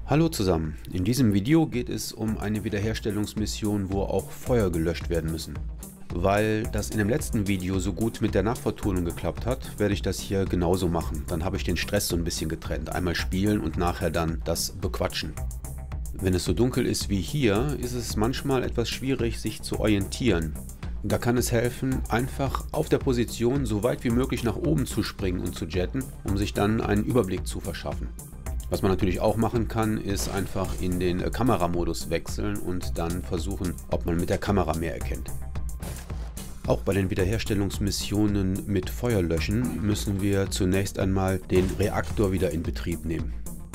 Hallo zusammen, in diesem Video geht es um eine Wiederherstellungsmission, wo auch Feuer gelöscht werden müssen. Weil das in dem letzten Video so gut mit der Nachvertonung geklappt hat, werde ich das hier genauso machen. Dann habe ich den Stress so ein bisschen getrennt. Einmal spielen und nachher dann das bequatschen. Wenn es so dunkel ist wie hier, ist es manchmal etwas schwierig, sich zu orientieren. Da kann es helfen, einfach auf der Position so weit wie möglich nach oben zu springen und zu jetten, um sich dann einen Überblick zu verschaffen. Was man natürlich auch machen kann, ist einfach in den Kameramodus wechseln und dann versuchen, ob man mit der Kamera mehr erkennt. Auch bei den Wiederherstellungsmissionen mit Feuerlöschen müssen wir zunächst einmal den Reaktor wieder in Betrieb nehmen.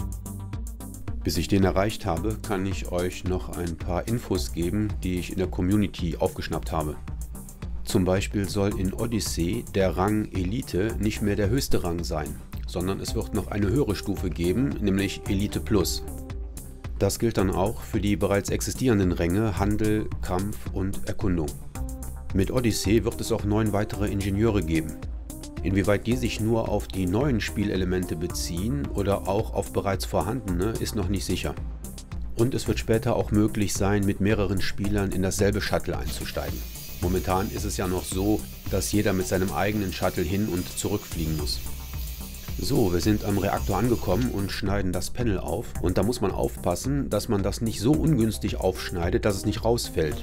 Bis ich den erreicht habe, kann ich euch noch ein paar Infos geben, die ich in der Community aufgeschnappt habe. Zum Beispiel soll in Odyssey der Rang Elite nicht mehr der höchste Rang sein, sondern es wird noch eine höhere Stufe geben, nämlich Elite Plus. Das gilt dann auch für die bereits existierenden Ränge Handel, Kampf und Erkundung. Mit Odyssey wird es auch 9 weitere Ingenieure geben. Inwieweit die sich nur auf die neuen Spielelemente beziehen oder auch auf bereits vorhandene, ist noch nicht sicher. Und es wird später auch möglich sein, mit mehreren Spielern in dasselbe Shuttle einzusteigen. Momentan ist es ja noch so, dass jeder mit seinem eigenen Shuttle hin und zurückfliegen muss. So, wir sind am Reaktor angekommen und schneiden das Panel auf. Und da muss man aufpassen, dass man das nicht so ungünstig aufschneidet, dass es nicht rausfällt.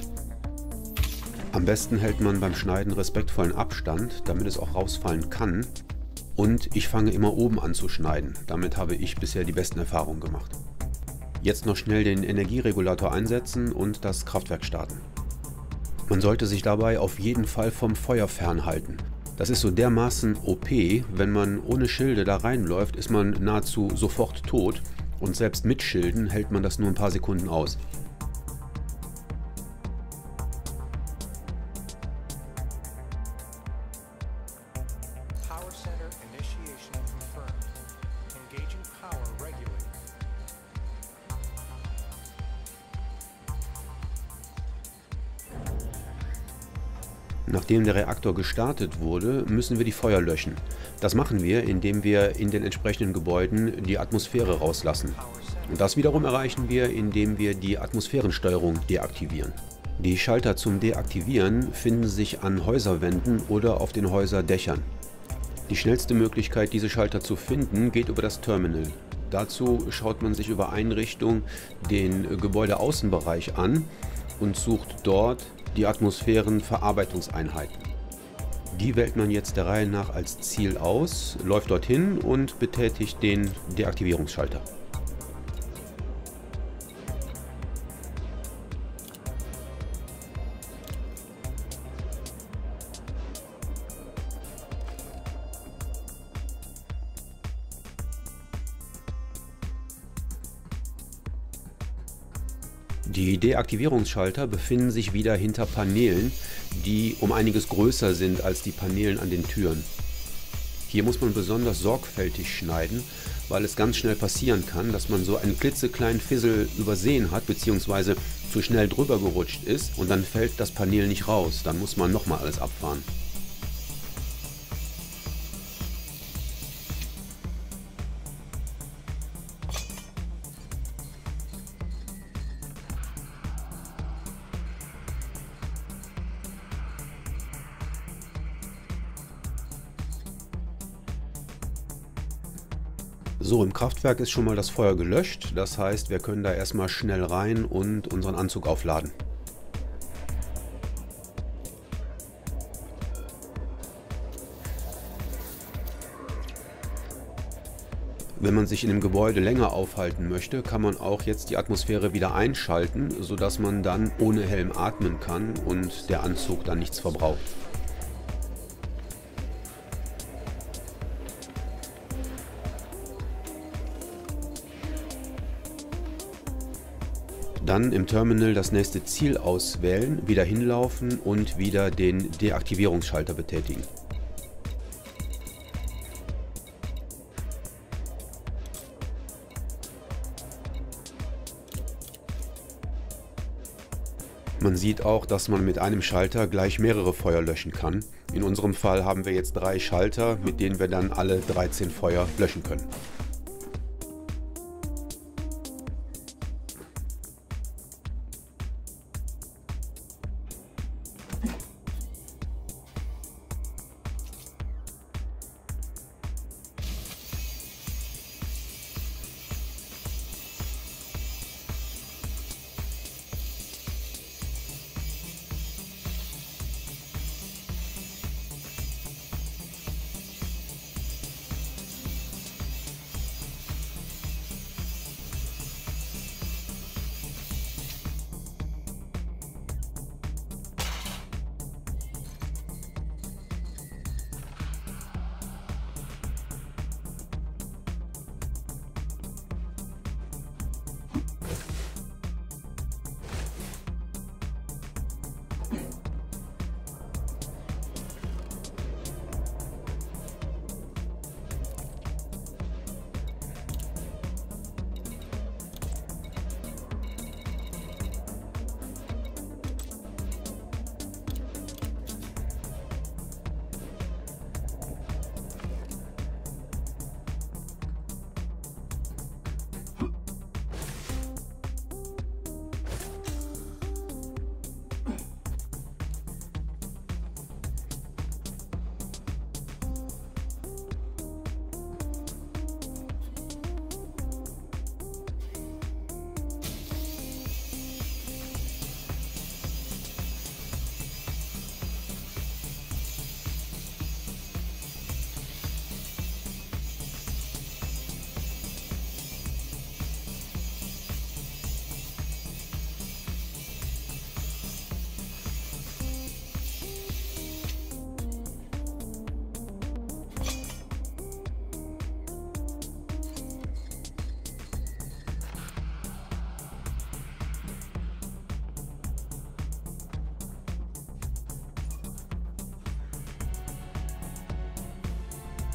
Am besten hält man beim Schneiden respektvollen Abstand, damit es auch rausfallen kann. Und ich fange immer oben an zu schneiden. Damit habe ich bisher die besten Erfahrungen gemacht. Jetzt noch schnell den Energieregulator einsetzen und das Kraftwerk starten. Man sollte sich dabei auf jeden Fall vom Feuer fernhalten. Das ist so dermaßen OP, wenn man ohne Schilde da reinläuft, ist man nahezu sofort tot und selbst mit Schilden hält man das nur ein paar Sekunden aus. Nachdem der Reaktor gestartet wurde, müssen wir die Feuer löschen. Das machen wir, indem wir in den entsprechenden Gebäuden die Atmosphäre rauslassen. Und das wiederum erreichen wir, indem wir die Atmosphärensteuerung deaktivieren. Die Schalter zum Deaktivieren finden sich an Häuserwänden oder auf den Häuserdächern. Die schnellste Möglichkeit, diese Schalter zu finden, geht über das Terminal. Dazu schaut man sich über Einrichtung den Gebäudeaußenbereich an und sucht dort die Atmosphärenverarbeitungseinheiten. Die wählt man jetzt der Reihe nach als Ziel aus, läuft dorthin und betätigt den Deaktivierungsschalter. Die Deaktivierungsschalter befinden sich wieder hinter Paneelen, die um einiges größer sind als die Paneelen an den Türen. Hier muss man besonders sorgfältig schneiden, weil es ganz schnell passieren kann, dass man so einen klitzekleinen Fissel übersehen hat bzw. zu schnell drüber gerutscht ist und dann fällt das Panel nicht raus. Dann muss man nochmal alles abfahren. So, im Kraftwerk ist schon mal das Feuer gelöscht, das heißt, wir können da erstmal schnell rein und unseren Anzug aufladen. Wenn man sich in dem Gebäude länger aufhalten möchte, kann man auch jetzt die Atmosphäre wieder einschalten, sodass man dann ohne Helm atmen kann und der Anzug dann nichts verbraucht. Dann im Terminal das nächste Ziel auswählen, wieder hinlaufen und wieder den Deaktivierungsschalter betätigen. Man sieht auch, dass man mit einem Schalter gleich mehrere Feuer löschen kann. In unserem Fall haben wir jetzt 3 Schalter, mit denen wir dann alle 13 Feuer löschen können.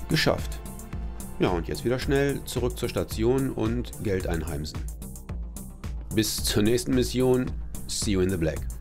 Geschafft. Ja, und jetzt wieder schnell zurück zur Station und Geld einheimsen. Bis zur nächsten Mission. See you in the black.